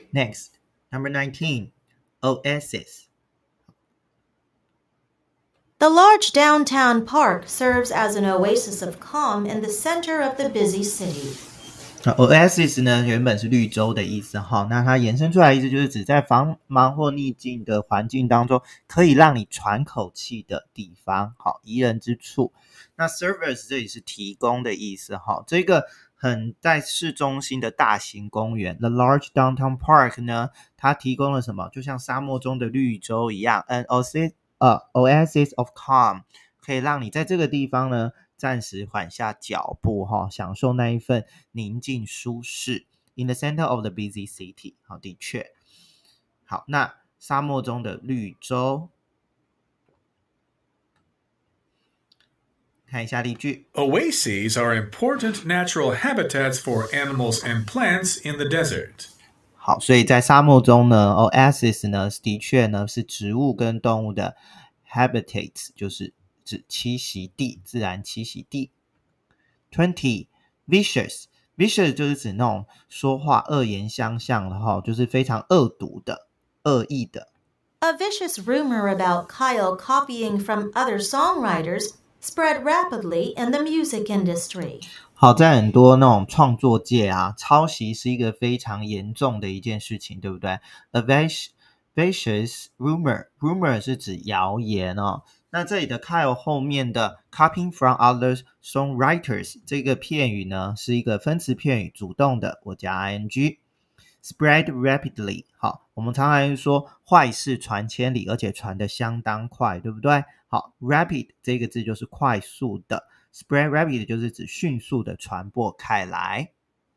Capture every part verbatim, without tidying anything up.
Next, number nineteen, Oasis. The large downtown park serves as an oasis of calm in the center of the busy city. Oasis 呢，原本是绿洲的意思哈，那它延伸出来的意思就是指在繁忙或逆境的环境当中，可以让你喘口气的地方，好，宜人之处。那 service 这里是提供的意思哈，这个很在市中心的大型公园 The large downtown park 呢，它提供了什么？就像沙漠中的绿洲一样 An oasis,、uh, oasis of calm 可以让你在这个地方呢暂时缓下脚步，享受那一份宁静舒适 In the center of the busy city 好，的确好，那沙漠中的绿洲，看一下例句。 Oases are important natural habitats for animals and plants in the desert. 好，所以在沙漠中呢 Oasis 呢的确呢是植物跟动物的 habitats 就是指栖息地，自然栖息地。twenty Vicious Vicious 就是指那种说话恶言相向的，就是非常恶毒的，恶意的。 A vicious rumor about Kyle copying from other songwriters spread rapidly in the music industry. 好，在很多那种创作界啊，抄袭是一个非常严重的一件事情，对不对？ A vicious rumor Rumor 是指谣言哦。那这里的 Kyle 后面的 copying from other songwriters 这个片语呢是一个分词片语，主动的，我加 ing。 Spread rapidly 好，我们常常说坏事传千里，而且传得相当快，对不对？好， rapid 这个字就是快速的， spread rapid 就是指迅速的传播开来。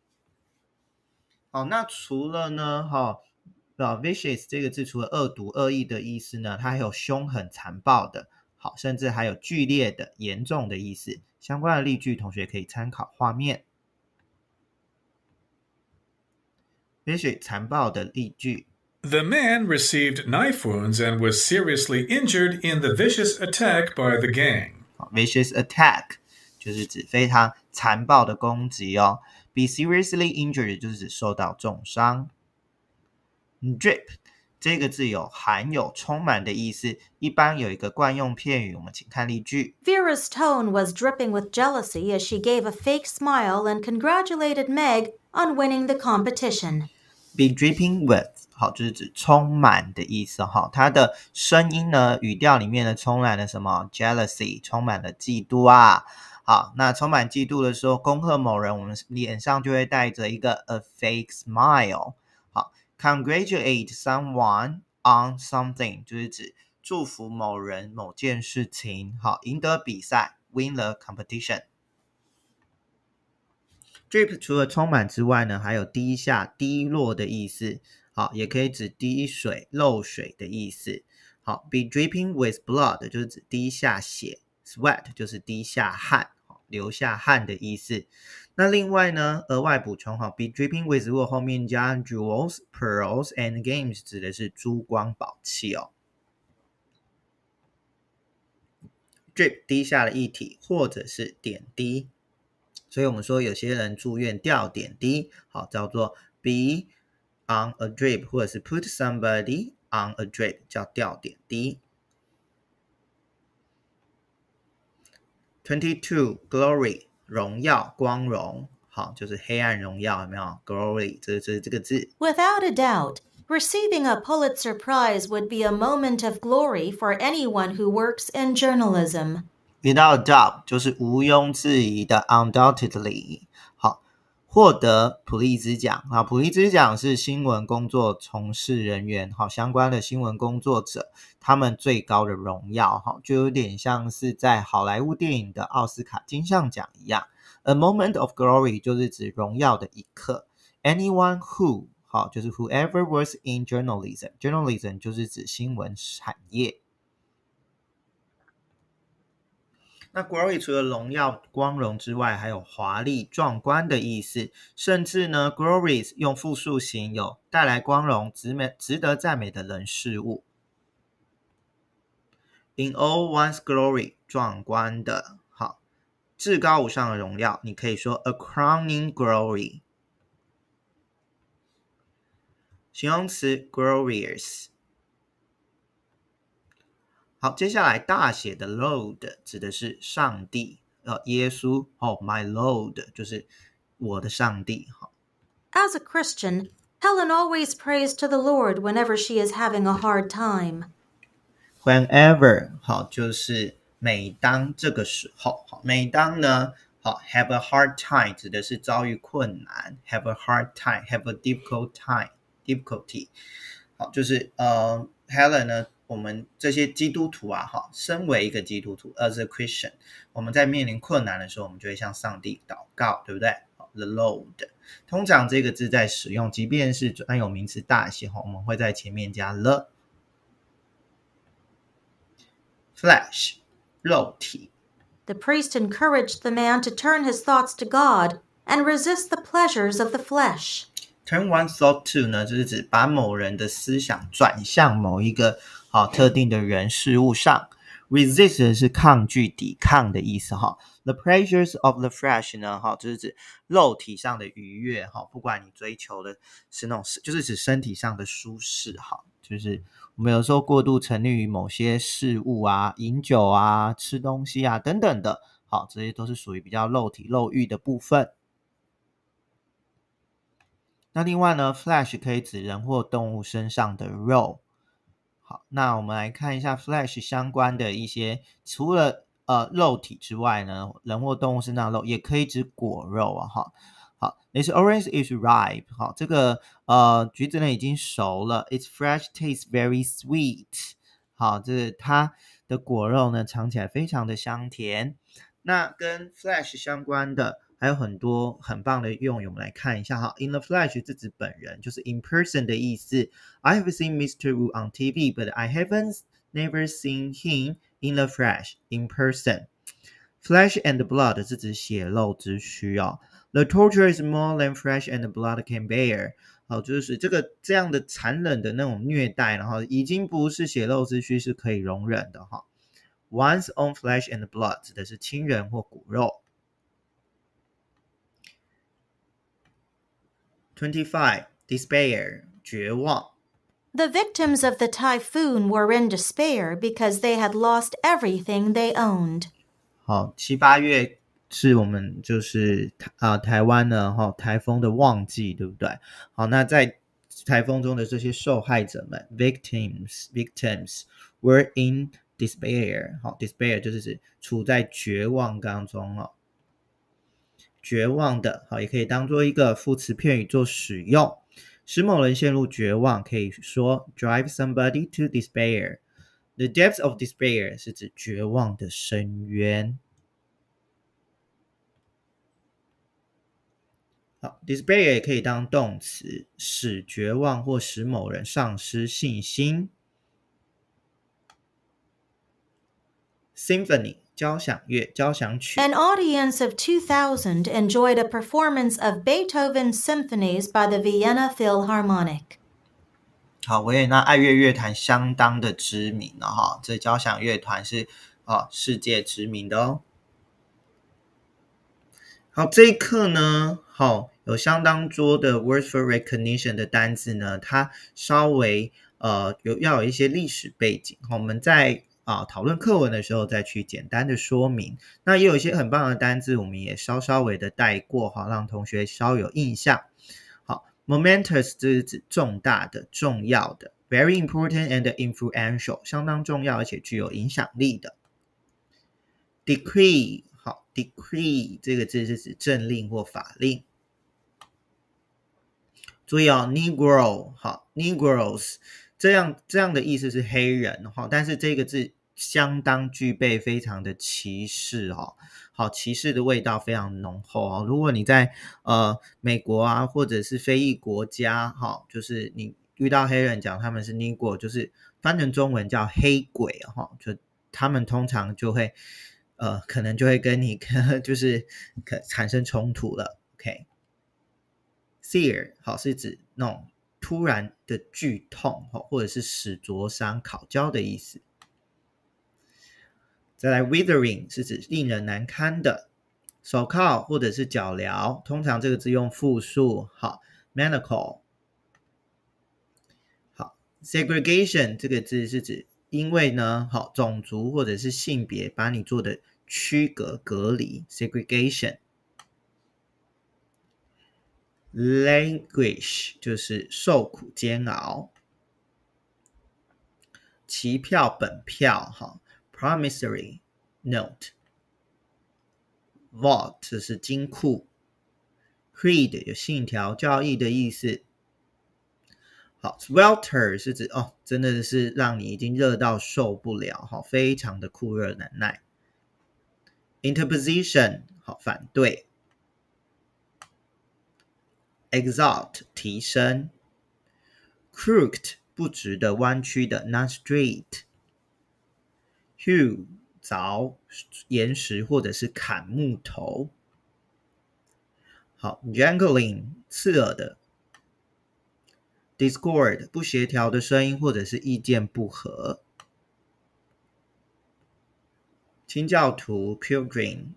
好，那除了呢好vicious 这个字除了恶毒恶意的意思呢，它还有凶狠残暴的，好，甚至还有剧烈的严重的意思。相关的例句同学可以参考画面。vicious 残暴的例句。 The man received knife wounds and was seriously injured in the vicious attack by the gang. Vicious attack 就是指非常残暴的攻击哦。Be seriously injured 就是指受到重伤。Drip 这个字有含有充满的意思，一般有一个惯用片语，我们请看例句。 Vera's tone was dripping with jealousy as she gave a fake smile and congratulated Meg on winning the competition. Be dripping with 好，就是指充满的意思哈。它的声音呢，语调里面呢充满了什么 jealousy 充满了嫉妒啊。好，那充满嫉妒的时候，恭贺某人，我们脸上就会带着一个 a fake smile。好， congratulate someone on something 就是指祝福某人某件事情，好，赢得比赛 win the competition。 Drip 除了充满之外呢，还有滴下滴落的意思，好，也可以指滴水漏水的意思。好， be dripping with blood 就是指滴下血， sweat 就是滴下汗，流下汗的意思。那另外呢，额外补充 be dripping with 如果后面加 jewels, pearls and games 指的是珠光宝气哦。drip 滴下了液体或者是点滴，所以我们说有些人住院掉点滴，好，叫做 be on a drip 或者是 put somebody on a drip 叫掉点滴。twenty-two Glory 荣耀光荣，好，就是黑暗荣耀，有没有 Glory 这是这个字。 Without a doubt, receiving a Pulitzer Prize would be a moment of glory for anyone who works in journalism. Without a doubt 就是毋庸置疑的 undoubtedly。 好，获得普利兹奖，好，普利兹奖是新闻工作从事人员，好，相关的新闻工作者他们最高的荣耀，好，就有点像是在好莱坞电影的奥斯卡金像奖一样。 A moment of glory 就是指荣耀的一刻。 Anyone who 好，就是 whoever works in journalism journalism 就是指新闻产业。那 glory 除了荣耀光荣之外，还有华丽壮观的意思，甚至呢 glories 用复数形有带来光荣值美值得赞美的人事物。 In all one's glory 壮观的，好，至高无上的荣耀，你可以说 a crowning glory。 形容词 glorious。好，接下来大写的 Lord 指的是上帝，呃，耶稣。哦 ，My Lord 就是我的上帝。好 As a Christian, Helen always prays to the Lord whenever she is having a hard time. Whenever 好，就是每当这个时候。好，每当呢，好 have a hard time 指的是遭遇困难 ，have a hard time have a difficult time difficulty。好，就是呃 Helen 呢，我们这些基督徒啊，哈，身为一个基督徒 as a Christian， 我们在面临困难的时候，我们就会向上帝祷告，对不对？ The Lord， 通常这个字在使用，即便是专有名词大写，我们会在前面加 the。 Flesh 肉体。 The priest encouraged the man to turn his thoughts to God and resist the pleasures of the flesh. Turn one's thought to 呢，就是指把某人的思想转向某一个好特定的人事物上。Resist 是抗拒、抵抗的意思哈。The pleasures of the flesh 呢，哈，就是指肉体上的愉悦哈，不管你追求的是那种，就是指身体上的舒适哈，就是我们有时候过度沉溺于某些事物啊，饮酒啊、吃东西啊等等的，好，这些都是属于比较肉体、肉欲的部分。那另外呢 flesh 可以指人或动物身上的肉。好，那我们来看一下 flesh 相关的一些，除了呃肉体之外呢，人或动物身上的肉也可以指果肉啊。哈，好 ，This orange is ripe。好，这个呃橘子呢已经熟了。Its fresh tastes very sweet。好，这个它的果肉呢尝起来非常的香甜。那跟 flesh 相关的还有很多很棒的用语，我们来看一下哈。In the flesh 是指本人，就是 in person 的意思。I have seen Mister Wu on T V, but I haven't never seen him in the flesh, in person. Flesh and blood 是指血肉之躯哦。The torture is more than flesh and blood can bear. 好，就是这个这样的残忍的那种虐待，然后已经不是血肉之躯是可以容忍的哈。One's own flesh and blood 指的是亲人或骨肉。twenty-five. Despair 绝望。 The victims of the typhoon were in despair because they had lost everything they owned. 好，七八月是我们就是啊台湾呢哈台风的旺季，对不对？好，那在台风中的这些受害者们 victims victims were in despair。好 despair 就是指处在绝望当中哦。绝望的，好，也可以当做一个副词片语做使用。使某人陷入绝望，可以说 drive somebody to despair。 The depths of despair 是指绝望的深渊。好 despair 也可以当动词，使绝望或使某人丧失信心。Symphony 交响乐、交响曲。 An audience of two thousand enjoyed a performance of Beethoven's symphonies by the Vienna Philharmonic. 好，维也纳爱乐乐团相当的知名了哈，这交响乐团是哦世界知名的哦。好，这一课呢，好有相当多的 words for recognition 的单字呢，它稍微呃有要有一些历史背景，我们在啊，讨论课文的时候再去简单的说明。那也有一些很棒的单字，我们也稍稍微的带过，好让同学稍有印象。好 ，momentous 这是指重大的、重要的 ，very important and influential 相当重要而且具有影响力的。decree 好 ，decree 这个字是指政令或法令。注意哦 ，negro 好 ，negroes 这样这样的意思是黑人哈，但是这个字相当具备非常的歧视哦，好歧视的味道非常浓厚哦。如果你在呃美国啊或者是非裔国家哈，就是你遇到黑人讲他们是 negro， 就是翻成中文叫黑鬼哈，就他们通常就会呃可能就会跟你就是可产生冲突了。OK，sear 好是指那种突然的剧痛或者是使灼伤、烤焦的意思。再来 withering 是指令人难堪的。手铐或者是脚镣，通常这个字用复数。好 manacle segregation 这个字是指因为呢，好种族或者是性别把你做的区隔隔离 segregation。languish 就是受苦煎熬。期票本票哈 promissory note。vault 这是金库。creed 有信条教义的意思。好 swelter 是指哦，真的是让你已经热到受不了，好，非常的酷热难耐。interposition 好，反对。exalt 提升。crooked 不直的弯曲的 not straight。hew 凿岩石或者是砍木头。好 jangling 刺耳的。discord 不协调的声音或者是意见不合。清教徒 pilgrim。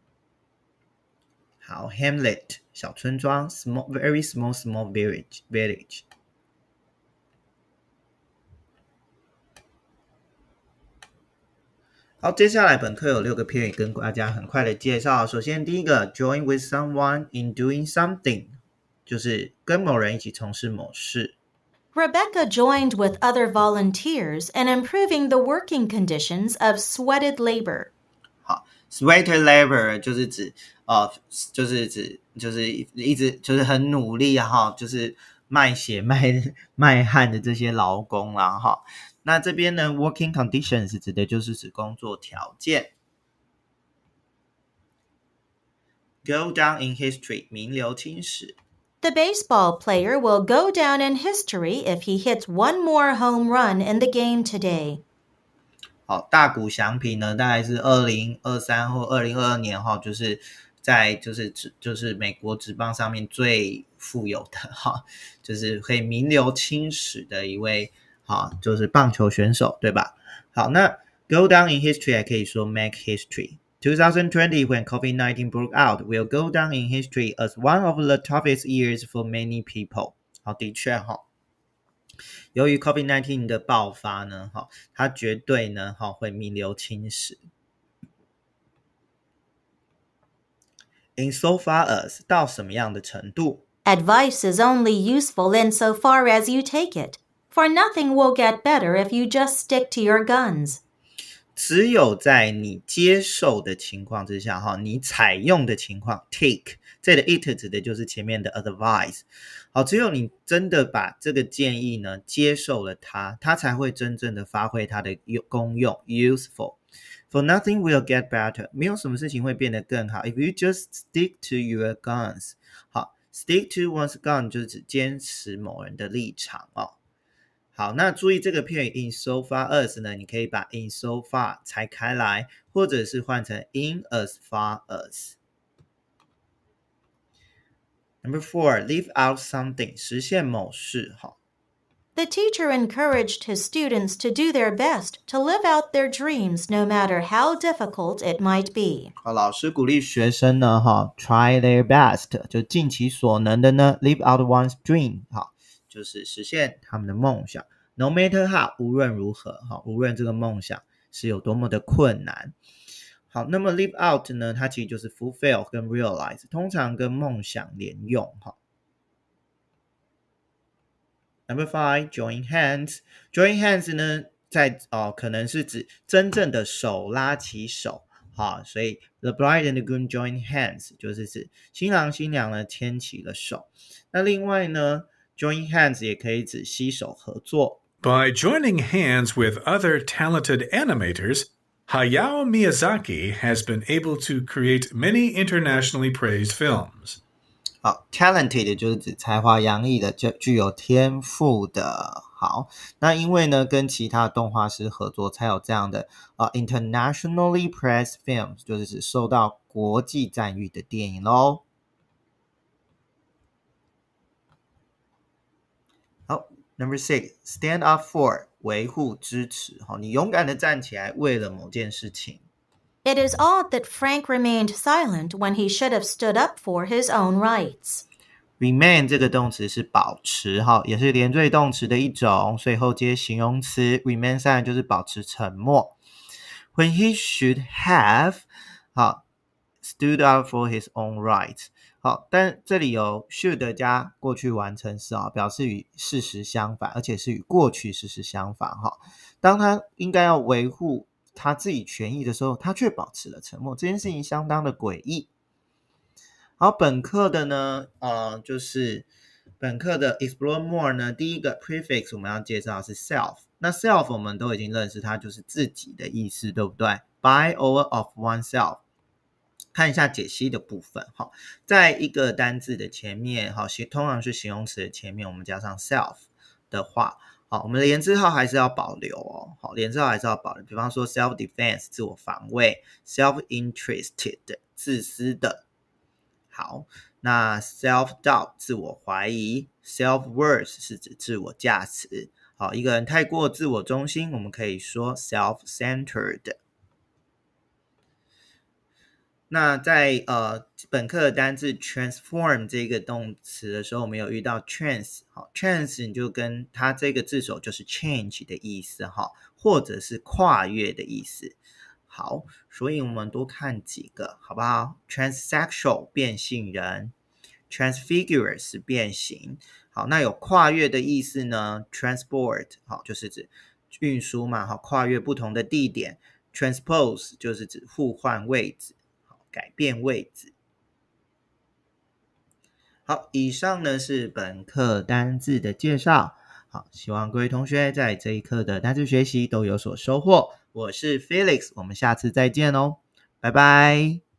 好 hamlet 小村庄 small, very small small village village。好，接下来本课有六个片语跟大家很快的介绍。首先第一个 join with someone in doing something 就是跟某人一起从事某事。 Rebecca joined with other volunteers in improving the working conditions of sweated labor. 好 sweated labor 就是指呃，就是指就是一直就是很努力哈，就是卖血卖卖汗的这些劳工啦哈。那这边呢 working conditions 指的就是指工作条件。Go down in history 名留青史。 The baseball player will go down in history if he hits one more home run in the game today. 好，大谷翔平呢，大概是二零二三或二零二二年哈，就是在就是就是美国职棒上面最富有的哈，就是可以名留青史的一位哈，就是棒球选手，对吧？好，那 go down in history 还可以说 make history。twenty twenty, when COVID nineteen broke out, will go down in history as one of the toughest years for many people. 好，的确哈，由于 COVID nineteen 的爆发呢，哈，它绝对呢，哈，会名留青史。insofar as 到什么样的程度？ Advice is only useful insofar as you take it, for nothing will get better if you just stick to your guns. 只有在你接受的情况之下，哈，你采用的情况 take 这里的 it 指的就是前面的 advice。好，只有你真的把这个建议呢接受了它，它才会真正的发挥它的功用 useful。For nothing will get better， 没有什么事情会变得更好。If you just stick to your guns， 好 ，stick to one's gun 就是指坚持某人的立场哦。好，那注意这个片语 insofar as 呢，你可以把 insofar 拆开来，或者是换成 in as far as。Number four, leave out something 实现某事哈。 The teacher encouraged his students to do their best to live out their dreams no matter how difficult it might be. 好，老师鼓励学生呢哈 try their best 就尽其所能的呢 live out one's dream 好，就是实现他们的梦想 no matter how 无论如何哈，无论这个梦想是有多么的困难。好，那么 live out 呢，它其实就是 fulfill 跟 realize 通常跟梦想连用哈。Number five, join hands. Join hands 呢，在哦，可能是指真正的手拉起手，好，所以 the bride and the groom join hands 就是指新郎新娘呢牵起了手。那另外呢 ，join hands 也可以指携手合作。 By joining hands with other talented animators, Hayao Miyazaki has been able to create many internationally praised films. 好 ，talented 就是指才华洋溢的，就具有天赋的。好，那因为呢，跟其他动画师合作，才有这样的啊、uh, internationally praised films， 就是指受到国际赞誉的电影咯。好 ，Number six, stand up for 维护支持。好，你勇敢的站起来，为了某件事情。 It is odd that Frank remained silent when he should have stood up for his own rights. remain 这个动词是保持，也是连缀动词的一种，所以后接形容词 remain silent 就是保持沉默。When he should have 好 stood up for his own rights 好，但这里有 should 加过去完成式，表示与事实相反，而且是与过去事实相反。当他应该要维护他自己权益的时候，他却保持了沉默，这件事情相当的诡异。好，本课的呢呃，就是本课的 explore more 呢，第一个 prefix 我们要介绍的是 self， 那 self 我们都已经认识，它就是自己的意思，对不对？ by or of oneself。 看一下解析的部分，在一个单字的前面，通常是形容词的前面我们加上 self 的话，我们的连字号还是要保留哦，连字号还是要保留，比方说 self defense 自我防卫， self interested 自私的。好，那 self doubt 自我怀疑， self worth 是指自我价值。好，一个人太过自我中心，我们可以说 self centered。那在呃本课的单字 transform 这个动词的时候，我们有遇到 trans， 好 trans 你就跟它这个字首就是 change 的意思，或者是跨越的意思。好，所以我们多看几个好不好？ transsexual 变性人， transfigure 是变形。好，那有跨越的意思呢 transport 好就是指运输嘛，好跨越不同的地点， transpose 就是指互换位置，改变位置。好，以上呢是本课单字的介绍。好，希望各位同学在这一课的单字学习都有所收获。我是 Felix， 我们下次再见哦，拜拜。